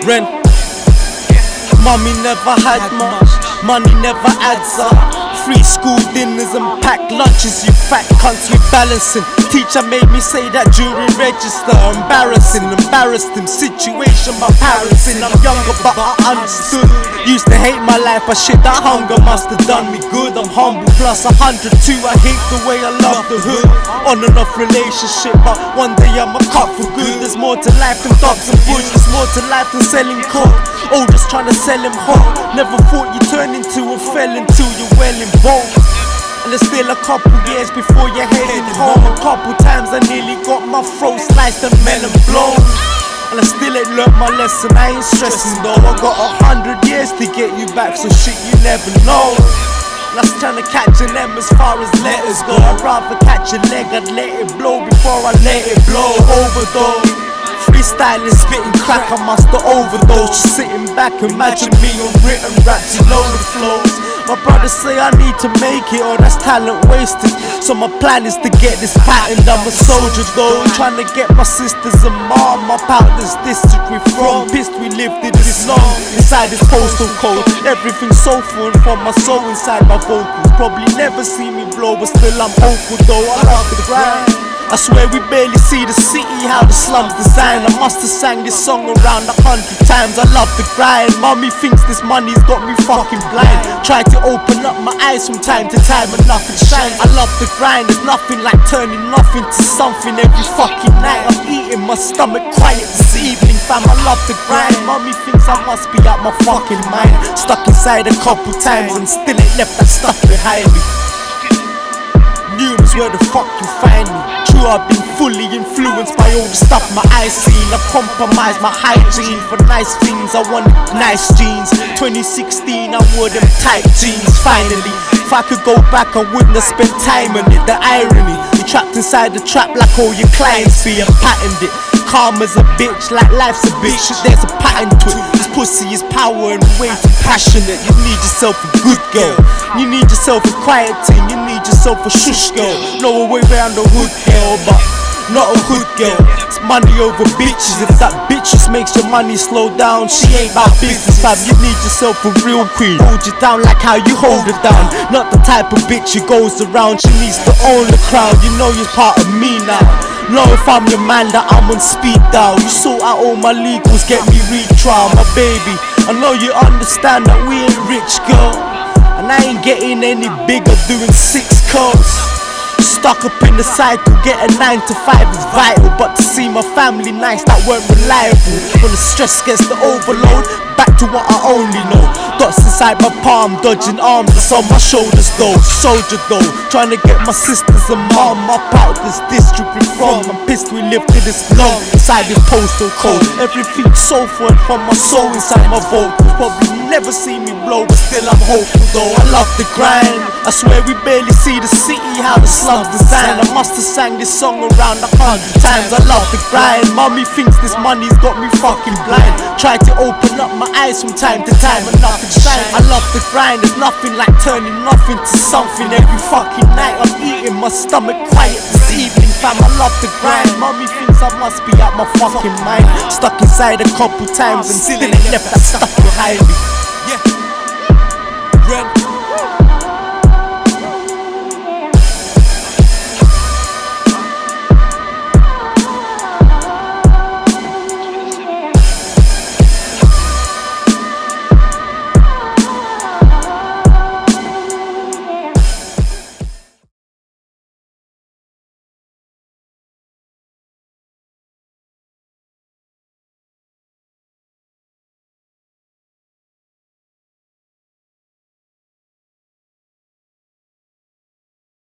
rent. Mommy never had much, money never adds up. Free school dinners and packed lunches, you fat cunts, we balancing. Teacher made me say that during register. Embarrassing, embarrassed him. Situation my parents in. I'm younger but I understood. Used to hate my life but shit, that hunger must have done me good. I'm humble plus 102. I hate the way I love the hood. On and off relationship, but one day I'ma cut for good. There's more to life than dogs and bush. There's more to life than selling coke. Oh, just trying to sell him hope. Never thought you turn into a felon till you're well involved. And there's still a couple years before you're heading home. A couple times I nearly got my throat sliced and melon blown. And I still ain't learnt my lesson, I ain't stressing though. I got 100 years to get you back, so shit you never know. And I was trying to catch an M as far as letters go. I'd rather catch a leg, I'd let it blow before I let it blow. Overdose, freestyling, spitting crack, I must have overdosed. Just sitting back, imagine me on written raps, you know the flows. My brothers say I need to make it or that's talent wasted. So my plan is to get this patent. I'm a soldier though, trying to get my sisters and mom up out this district we from. Pissed we lived in this long, inside this postal code. Everything soulful and from my soul inside my vocals. Probably never see me blow but still I'm hopeful though. I love the grind. I swear we barely see the city, how the slums design. I must have sang this song around 100 times. I love the grind. Mommy thinks this money's got me fucking blind. Try to open up my eyes from time to time and nothing shines. I love the grind. There's nothing like turning nothing to something every fucking night. I'm eating my stomach quiet this evening, fam. I love the grind. Mommy thinks I must be out my fucking mind. Stuck inside a couple times and still ain't left that stuff behind me. Numerous, where the fuck you find me? True, I've been fully influenced by all the stuff my eyes seen. I compromised my hygiene for nice things. I wanted nice jeans. 2016, I wore them tight jeans. Finally, if I could go back, I wouldn't have spent time on it. The irony, you trapped inside the trap like all your clients be. I patterned it. Calm as a bitch, like life's a bitch. There's a pattern to it. This pussy is power and way too passionate. You need yourself a good girl. You need yourself a quiet thing. You need yourself a shush girl. No way around the hood girl, but not a hood girl. It's money over bitches. If that bitch just makes your money slow down, she ain't about business, fam. You need yourself a real queen. Hold you down like how you hold her down. Not the type of bitch who goes around. She needs to own the crown. You know you're part of me now. Know if I'm your man that I'm on speed dial. You sort out all my legals, get me retrial, my baby. I know you understand that we ain't rich, girl. And I ain't getting any bigger doing 6 curls. Stuck up in the cycle, getting 9 to 5 is vital. But to see my family nice, that weren't reliable. When the stress gets the overload, back to what I only know. Dots inside my palm, dodging arms that's on my shoulders though. Soldier though, trying to get my sisters and mom up out this district we from. I'm pissed we lived to this long, inside this postal code. Everything soulful and from my soul inside my vocals. Probably never see me blow but still I'm hopeful though. I love the grind. I swear we barely see the city, how the slums design. I must have sang this song around 100 times. I love the grind. Mommy thinks this money's got me fucking blind. Try to open up my eyes from time to time and nothing shine. I love the grind. There's nothing like turning nothing to something every fucking night. I'm eating my stomach quiet this evening, fam. I love the grind. Mommy thinks I must be out my fucking mind. Stuck inside a couple times and still ain't left that stuff behind me. Yeah, Red.